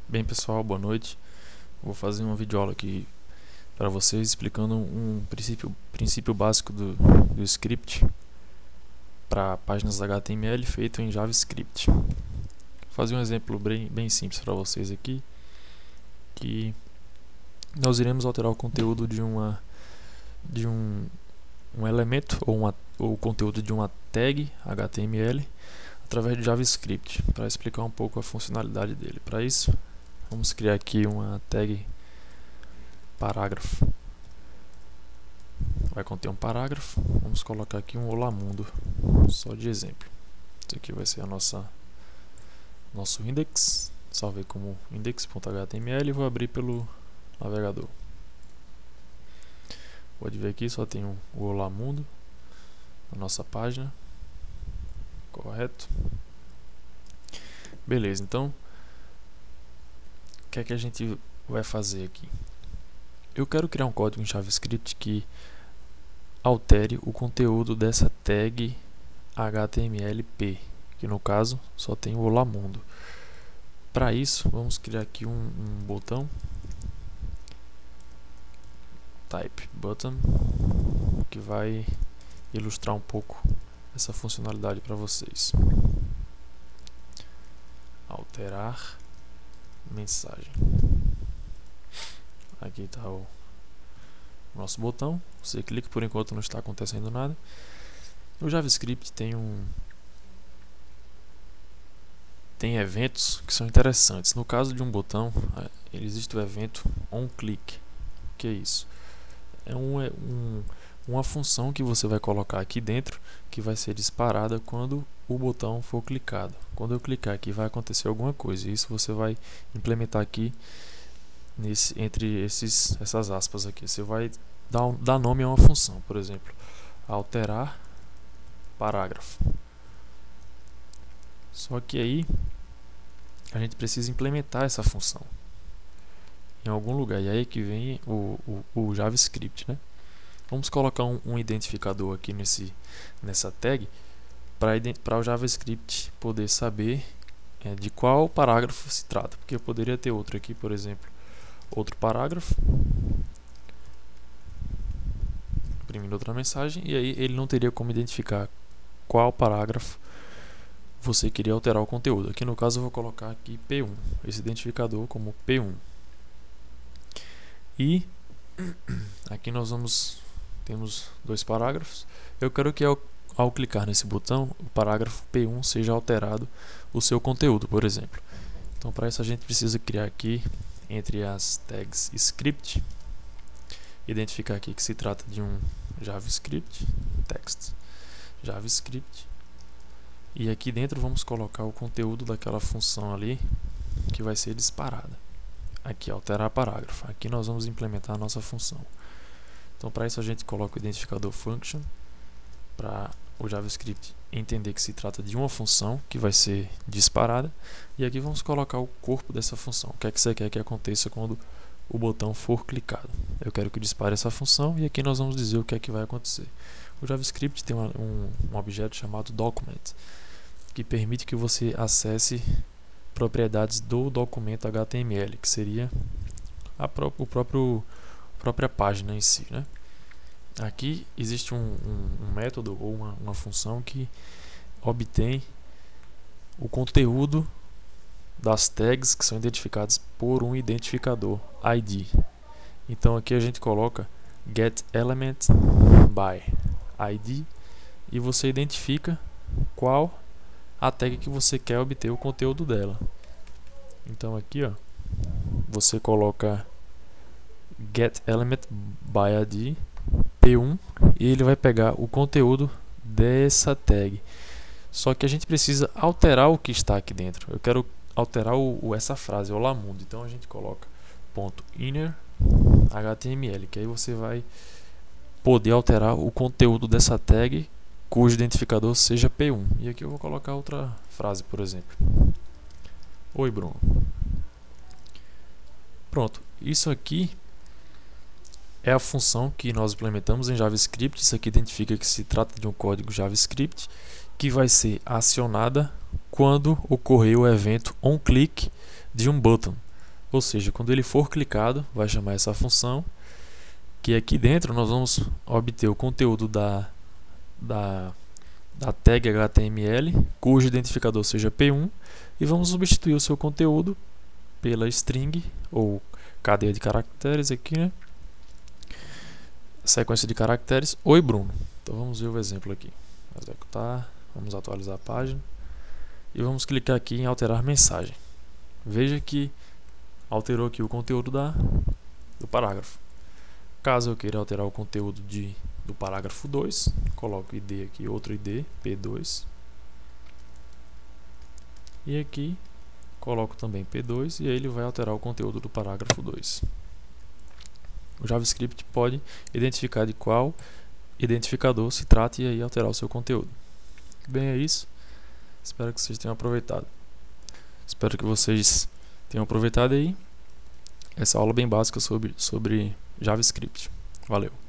Bem pessoal, boa noite. Vou fazer uma videoaula aqui para vocês explicando um princípio básico do script para páginas HTML feito em JavaScript. Vou fazer um exemplo bem simples para vocês aqui, que nós iremos alterar o conteúdo de um elemento ou o conteúdo de uma tag HTML através de JavaScript, para explicar um pouco a funcionalidade dele. Para isso, vamos criar aqui uma tag parágrafo. Vai conter um parágrafo. Vamos colocar aqui um Olá Mundo, só de exemplo. Isso aqui vai ser a nosso index. Salvei como index.html e vou abrir pelo navegador. Pode ver aqui, só tem o Olá Mundo na nossa página. Correto? Beleza, então o que é que a gente vai fazer aqui? Eu quero criar um código em JavaScript que altere o conteúdo dessa tag HTMLP, que no caso só tem o Olá Mundo. Para isso, vamos criar aqui um botão type button, que vai ilustrar um pouco essa funcionalidade para vocês. Alterar mensagem. Aqui está o nosso botão. Você clica, por enquanto não está acontecendo nada. O JavaScript tem eventos que são interessantes. No caso de um botão, existe o evento onClick. O que é isso? É uma função que você vai colocar aqui dentro, que vai ser disparada quando o botão for clicado. Quando eu clicar aqui, vai acontecer alguma coisa. Isso você vai implementar aqui entre essas aspas aqui. Você vai dar nome a uma função, por exemplo, alterar parágrafo. Só que aí a gente precisa implementar essa função em algum lugar, e aí que vem o JavaScript, né? Vamos colocar um identificador aqui nessa tag para o JavaScript poder saber de qual parágrafo se trata, porque eu poderia ter outro aqui, por exemplo, outro parágrafo, imprimindo outra mensagem, e aí ele não teria como identificar qual parágrafo você queria alterar o conteúdo. Aqui no caso eu vou colocar aqui P1, esse identificador como P1. E aqui temos dois parágrafos. Eu quero que ao clicar nesse botão, o parágrafo P1 seja alterado o seu conteúdo, por exemplo. Então para isso a gente precisa criar aqui entre as tags script, identificar aqui que se trata de um JavaScript, text JavaScript, e aqui dentro vamos colocar o conteúdo daquela função ali que vai ser disparada. Aqui, alterar parágrafo. Aqui nós vamos implementar a nossa função. Então para isso a gente coloca o identificador function, para o JavaScript entender que se trata de uma função que vai ser disparada, e aqui vamos colocar o corpo dessa função. O que é que você quer que aconteça quando o botão for clicado? Eu quero que dispare essa função, e aqui nós vamos dizer o que é que vai acontecer. O JavaScript tem um objeto chamado document, que permite que você acesse propriedades do documento HTML, que seria a própria página em si, né? Aqui existe um método ou uma função que obtém o conteúdo das tags que são identificadas por um identificador ID. Então aqui a gente coloca getElementById e você identifica qual a tag que você quer obter o conteúdo dela. Então aqui, ó, você coloca getElementById P1 e ele vai pegar o conteúdo dessa tag. Só que a gente precisa alterar o que está aqui dentro. Eu quero alterar essa frase, Olá Mundo. Então a gente coloca .inner.html, que aí você vai poder alterar o conteúdo dessa tag cujo identificador seja P1. E aqui eu vou colocar outra frase, por exemplo. Oi, Bruno. Pronto. Isso aqui é a função que nós implementamos em JavaScript. Isso aqui identifica que se trata de um código JavaScript que vai ser acionada quando ocorrer o evento onClick de um button. Ou seja, quando ele for clicado, vai chamar essa função, que aqui dentro nós vamos obter o conteúdo da tag HTML, cujo identificador seja P1, e vamos substituir o seu conteúdo pela string, ou cadeia de caracteres aqui, né? Sequência de caracteres, oi Bruno. Então vamos ver o exemplo aqui. Executar, vamos atualizar a página, e vamos clicar aqui em alterar mensagem. Veja que alterou aqui o conteúdo do parágrafo. Caso eu queira alterar o conteúdo do parágrafo 2, coloco o ID aqui, outro ID, P2. E aqui coloco também P2 e aí ele vai alterar o conteúdo do parágrafo 2. O JavaScript pode identificar de qual identificador se trata e aí alterar o seu conteúdo. Bem, é isso. Espero que vocês tenham aproveitado. Espero que vocês tenham aproveitado aí essa aula bem básica sobre JavaScript. Valeu!